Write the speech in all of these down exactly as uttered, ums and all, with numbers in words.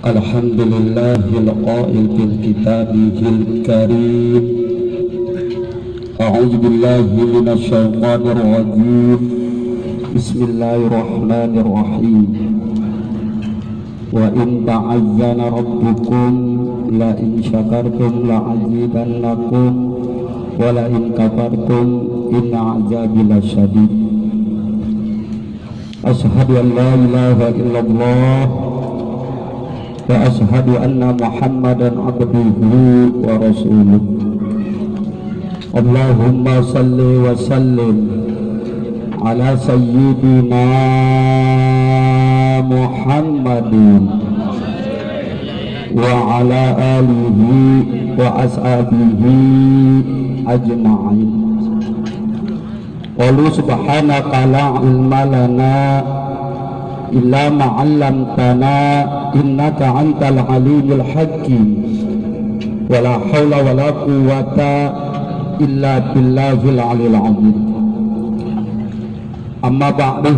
Alhamdulillahil qail fil kitabihil karim. A'udzu billahi minasy syaithanir rajim. Bismillahirrahmanirrahim. Wa in ta'azzana rabbukum la in syakartum la azidannakum wa la in kafartum inna 'adzabi lasyadid. Asyhadu an la ilaha illallah wa asyhadu anna Muhammadan abduhu wa rasuluh. Allahumma salli wa sallim ala sayyidina Muhammadin wa ala alihi wa ashabihi ajma'in. Qalu subhanaka la ilma lana illa ma 'allamtana innaka antal alimul hakim wa la haula wa la quwwata illa billahil aliyil azim. Amma ba'du,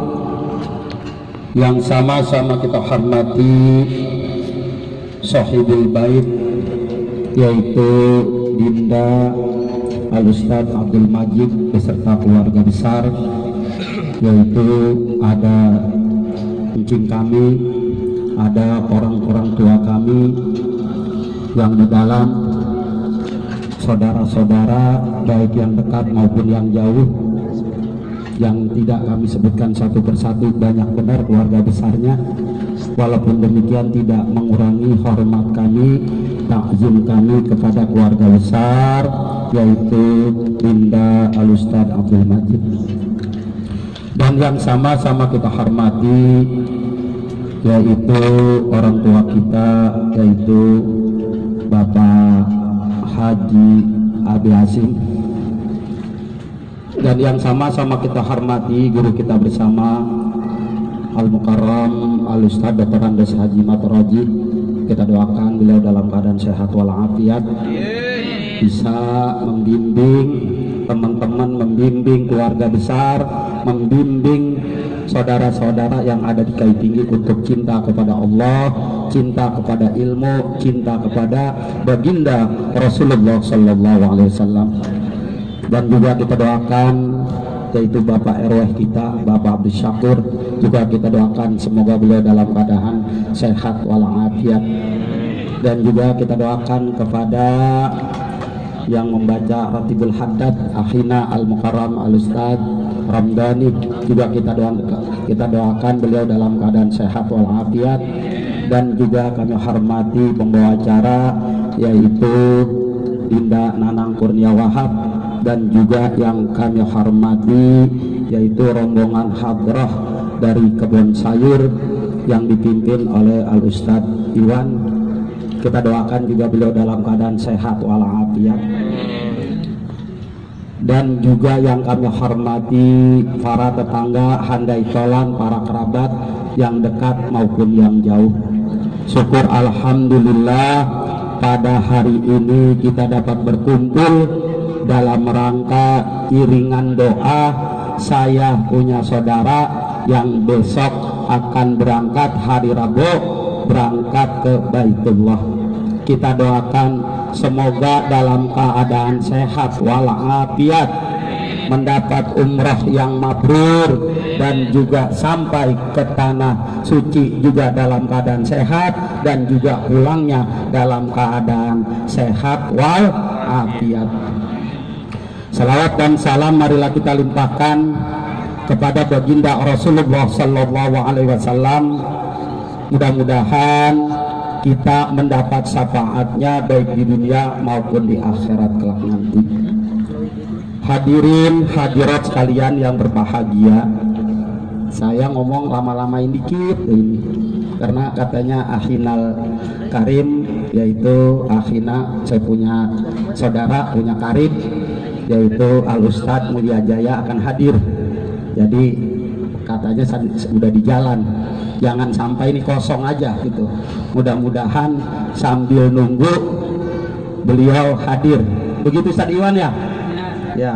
yang sama-sama kita hormati sahibul bait, yaitu Dinda Al-Ustadz Abdul Majid beserta keluarga besar, yaitu ada kucing kami, ada orang-orang tua kami yang di dalam, saudara-saudara baik yang dekat maupun yang jauh, yang tidak kami sebutkan satu persatu, banyak benar keluarga besarnya. Walaupun demikian tidak mengurangi hormat kami, takzim kami kepada keluarga besar, yaitu Dinda Al-Ustadz Abdul Majid. Dan yang sama-sama kita hormati yaitu orang tua kita, yaitu Bapak Haji Abi Hasim. Dan yang sama-sama kita hormati guru kita bersama Al-Mukarram Al-Ustadz Doktor Andes Haji Mataraji. Kita doakan beliau dalam keadaan sehat walafiat, bisa membimbing teman-teman, membimbing keluarga besar, membimbing saudara-saudara yang ada di Kai Tinggi untuk cinta kepada Allah, cinta kepada ilmu, cinta kepada baginda Rasulullah Sallallahu Alaihi Wasallam. Dan juga kita doakan yaitu Bapak R W kita, Bapak Abdul Syakur, juga kita doakan semoga beliau dalam keadaan sehat walafiat. Dan juga kita doakan kepada yang membaca Ratibul Haddad Akhina Al-Mukarram Al-Ustadz Ramdhani, juga kita doakan, kita doakan beliau dalam keadaan sehat walafiat. Dan juga kami hormati pembawa acara yaitu Dinda Nanang Kurnia Wahab, dan juga yang kami hormati yaitu rombongan hadrah dari kebun sayur yang dipimpin oleh Al-Ustadz Iwan. Kita doakan juga beliau dalam keadaan sehat walafiat. Dan juga yang kami hormati para tetangga, handai tolan, para kerabat yang dekat maupun yang jauh. Syukur alhamdulillah pada hari ini kita dapat berkumpul dalam rangka iringan doa. Saya punya saudara yang besok akan berangkat hari Rabu, berangkat ke Baitullah. Kita doakan semoga dalam keadaan sehat walafiat, mendapat umrah yang mabrur, dan juga sampai ke tanah suci juga dalam keadaan sehat, dan juga pulangnya dalam keadaan sehat walafiat. Salawat dan salam marilah kita limpahkan kepada baginda Rasulullah Sallallahu Alaihi Wasallam. Mudah-mudahan kita mendapat syafaatnya baik di dunia maupun di akhirat kelak nanti. Hadirin hadirat sekalian yang berbahagia, saya ngomong lama-lamain dikit ini karena katanya Akhinal Karim, yaitu Akhina, saya punya saudara punya Karim, yaitu Al-Ustadz Mulia Jaya akan hadir. Jadi katanya sudah di jalan, jangan sampai ini kosong aja gitu. Mudah-mudahan sambil nunggu beliau hadir. Begitu Ustadz Iwan ya? Ya.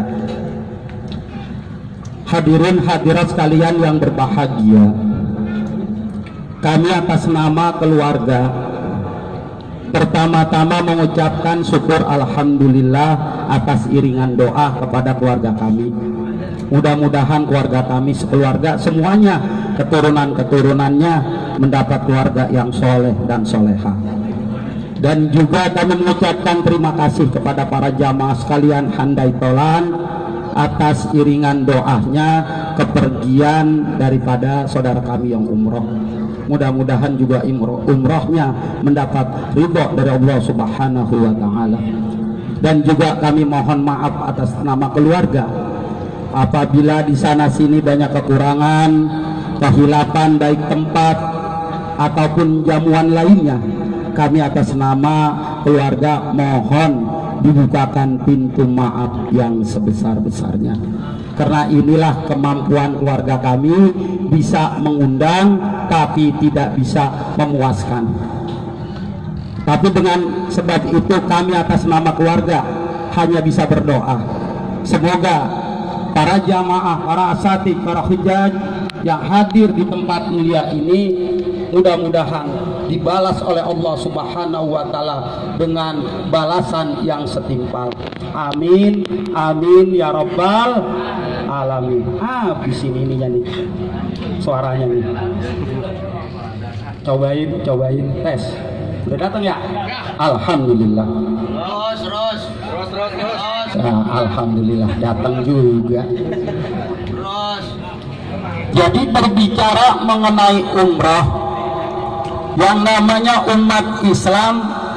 Hadirin hadirat sekalian yang berbahagia, kami atas nama keluarga pertama-tama mengucapkan syukur alhamdulillah atas iringan doa kepada keluarga kami. Mudah-mudahan keluarga kami sekeluarga semuanya keturunan-keturunannya mendapat keluarga yang soleh dan soleha. Dan juga kami mengucapkan terima kasih kepada para jamaah sekalian handai tolan atas iringan doanya kepergian daripada saudara kami yang umroh. Mudah-mudahan juga umroh, umrohnya mendapat ridho dari Allah Subhanahu wa Ta'ala. Dan juga kami mohon maaf atas nama keluarga apabila di sana sini banyak kekurangan, kehilapan baik tempat ataupun jamuan lainnya. Kami atas nama keluarga mohon dibukakan pintu maaf yang sebesar-besarnya, karena inilah kemampuan keluarga kami, bisa mengundang tapi tidak bisa memuaskan. Tapi dengan sebab itu kami atas nama keluarga hanya bisa berdoa, semoga para jamaah, para asatid, para hujaj yang hadir di tempat mulia ini mudah-mudahan dibalas oleh Allah Subhanahu wa Ta'ala dengan balasan yang setimpal. Amin, amin ya rabbal alamin. Ah, di sini nih nih suaranya nih. Cobain, cobain tes. Udah datang ya? Alhamdulillah. Terus, terus, terus, terus, terus. Nah, alhamdulillah datang juga. Terus. Jadi berbicara mengenai umrah, yang namanya umat Islam,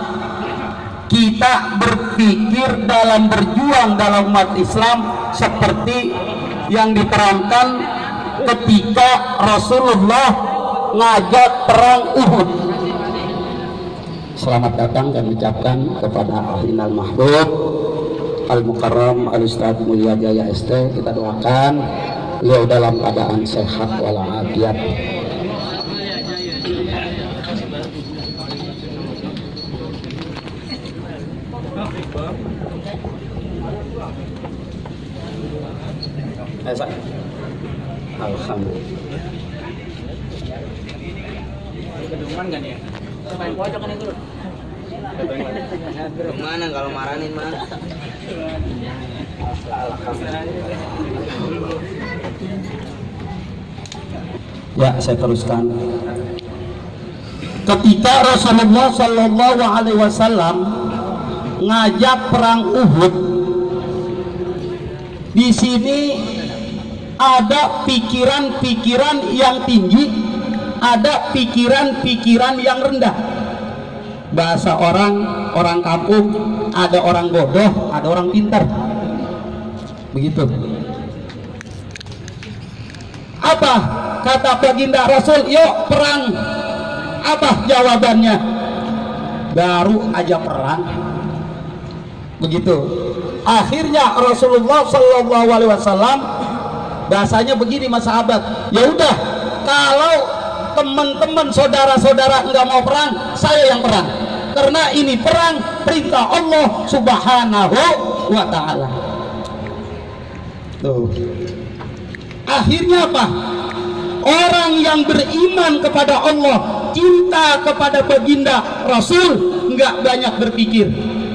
kita berpikir dalam berjuang dalam umat Islam seperti yang diterangkan ketika Rasulullah ngajak perang Uhud. Selamat datang kami ucapkan kepada Ahlina al-Mahbub Al-Mukarram Al-Ustadz Mulia Jaya S T. Kita doakan beliau dalam keadaan sehat walafiat. Alhamdulillah. Keduman kan ya? Main pojok kan itu. Kemana kalau marahin mana? Ya, saya teruskan. Ketika Rasulullah Shallallahu Alaihi Wasallam ngajak perang Uhud, di sini ada pikiran-pikiran yang tinggi, ada pikiran-pikiran yang rendah. Bahasa orang orang kampung, ada orang bodoh, ada orang pintar. Begitu. Apa kata baginda Rasul? Yuk perang. Apa jawabannya? Baru aja perang. Begitu. Akhirnya Rasulullah Shallallahu Alaihi Wasallam bahasanya begini, mas sahabat. Ya udah, kalau teman-teman saudara-saudara nggak mau perang, saya yang perang, karena ini perang perintah Allah Subhanahu wa Ta'ala. Tuh. Akhirnya apa? Orang yang beriman kepada Allah, cinta kepada baginda Rasul, nggak banyak berpikir,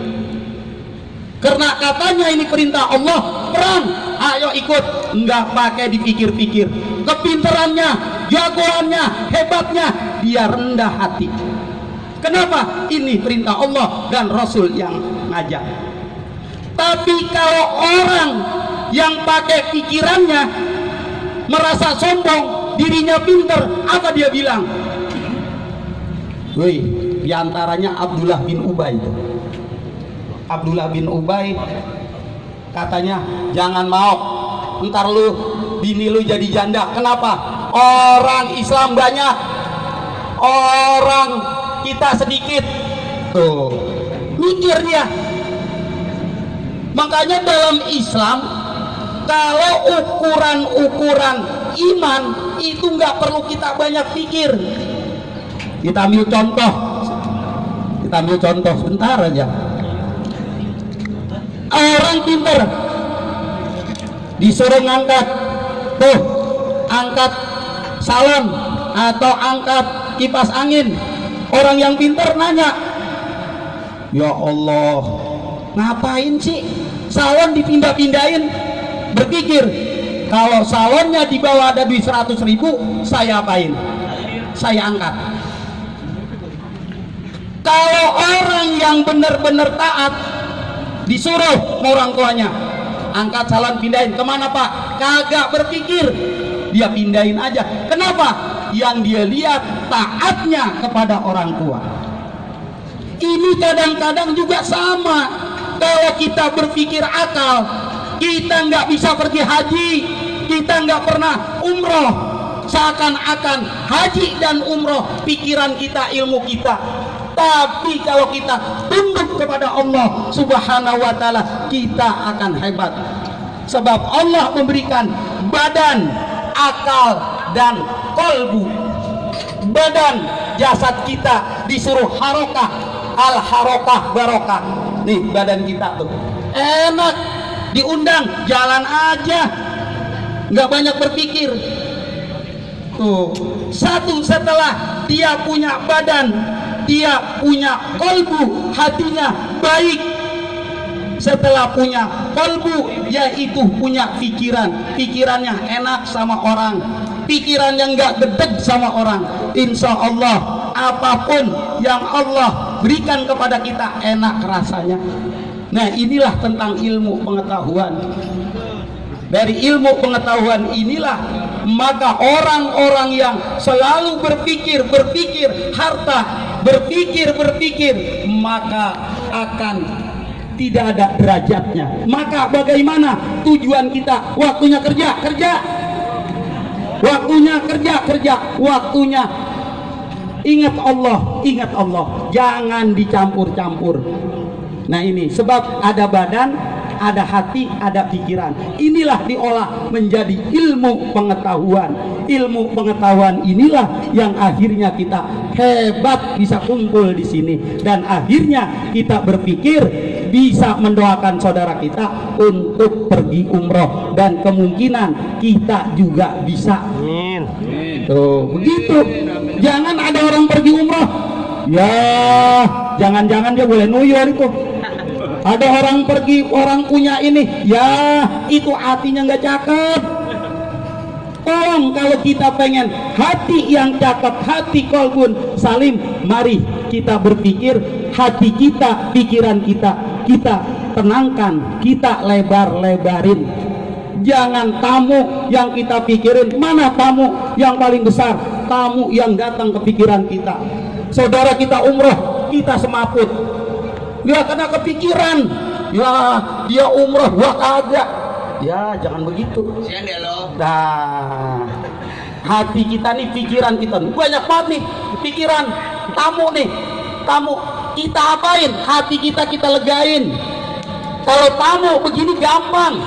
karena katanya ini perintah Allah, perang, ayo ikut, nggak pakai dipikir-pikir. Kepintarannya, jagoannya, hebatnya, dia rendah hati. Kenapa? Ini perintah Allah dan Rasul yang ngajak. Tapi kalau orang yang pakai pikirannya, merasa sombong, dirinya pinter, apa dia bilang? Woi, diantaranya Abdullah bin Ubay itu. Abdullah bin Ubay katanya, jangan mau, ntar lu bini lu jadi janda. Kenapa? Orang Islam banyak, orang kita sedikit. Tuh, mikir dia. Makanya dalam Islam, kalau ukuran-ukuran iman itu nggak perlu kita banyak pikir. Kita ambil contoh, kita ambil contoh sebentar aja. Orang pintar disuruh ngangkat, tuh angkat salon atau angkat kipas angin. Orang yang pintar nanya, ya Allah, ngapain sih salon dipindah-pindahin? Berpikir, kalau salonnya di bawah ada duit seratus ribu, saya apain? Saya angkat. Kalau orang yang benar-benar taat, disuruh orang tuanya, angkat salon, pindahin. Kemana Pak? Kagak berpikir, dia pindahin aja. Kenapa? Yang dia lihat taatnya kepada orang tua. Ini kadang-kadang juga sama. Kalau kita berpikir akal, kita nggak bisa pergi haji, kita nggak pernah umroh, seakan-akan haji dan umroh pikiran kita, ilmu kita. Tapi kalau kita tunduk kepada Allah Subhanahu wa Ta'ala, kita akan hebat. Sebab Allah memberikan badan, akal, dan kolbu. Badan, jasad kita disuruh harokah, al harokah barokah. Nih badan kita tuh enak, diundang jalan aja, nggak banyak berpikir. Tuh, satu setelah dia punya badan, dia punya kolbu, hatinya baik. Setelah punya kolbu, yaitu punya pikiran, pikirannya enak sama orang, pikiran yang nggak gedeg sama orang. Insya Allah apapun yang Allah berikan kepada kita enak rasanya. Nah, inilah tentang ilmu pengetahuan. Dari ilmu pengetahuan inilah maka orang-orang yang selalu berpikir berpikir harta, berpikir berpikir, maka akan tidak ada derajatnya. Maka bagaimana tujuan kita? Waktunya kerja, kerja. Waktunya kerja, kerja. Waktunya ingat Allah, ingat Allah. Jangan dicampur-campur. Nah ini sebab ada badan, ada hati, ada pikiran. Inilah diolah menjadi ilmu pengetahuan. Ilmu pengetahuan inilah yang akhirnya kita hebat bisa kumpul di sini, dan akhirnya kita berpikir bisa mendoakan saudara kita untuk pergi umroh, dan kemungkinan kita juga bisa. Amin. Tuh begitu. Jangan ada orang pergi umroh, ya jangan-jangan dia boleh nuyur itu. Ada orang pergi, orang punya ini, ya itu hatinya nggak cakep. Tolong kalau kita pengen hati yang cakep, hati kolbun salim, mari kita berpikir hati kita, pikiran kita, kita tenangkan, kita lebar-lebarin. Jangan tamu yang kita pikirin. Mana tamu yang paling besar? Tamu yang datang ke pikiran kita. Saudara kita umroh, kita semaput. Dia kena kepikiran, ya dia umroh, gua kagak. Ya jangan begitu. Nah, hati kita nih, pikiran kita nih, banyak banget nih pikiran. Tamu nih, tamu kita apain? Hati kita kita legain. Kalau tamu begini gampang,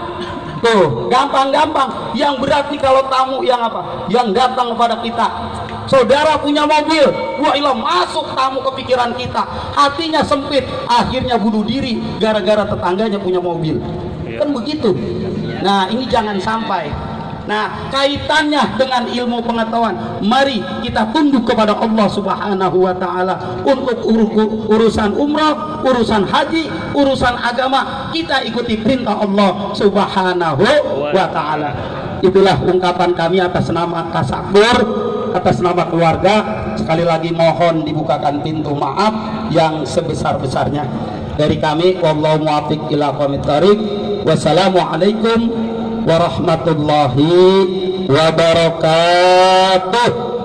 tuh gampang-gampang. Yang berat nih kalau tamu yang apa? Yang datang kepada kita. Saudara punya mobil, wah ilah masuk tamu ke pikiran kita, hatinya sempit, akhirnya bunuh diri gara-gara tetangganya punya mobil. Kan begitu. Nah ini jangan sampai. Nah kaitannya dengan ilmu pengetahuan, mari kita tunduk kepada Allah Subhanahu wa Ta'ala untuk ur urusan umrah, urusan haji, urusan agama. Kita ikuti perintah Allah Subhanahu wa Ta'ala. Itulah ungkapan kami atas nama Kasakur, atas nama keluarga. Sekali lagi mohon dibukakan pintu maaf yang sebesar-besarnya dari kami. Wallahu muwaffiq ila aqwamit thoriq. Wassalamualaikum warahmatullahi wabarakatuh.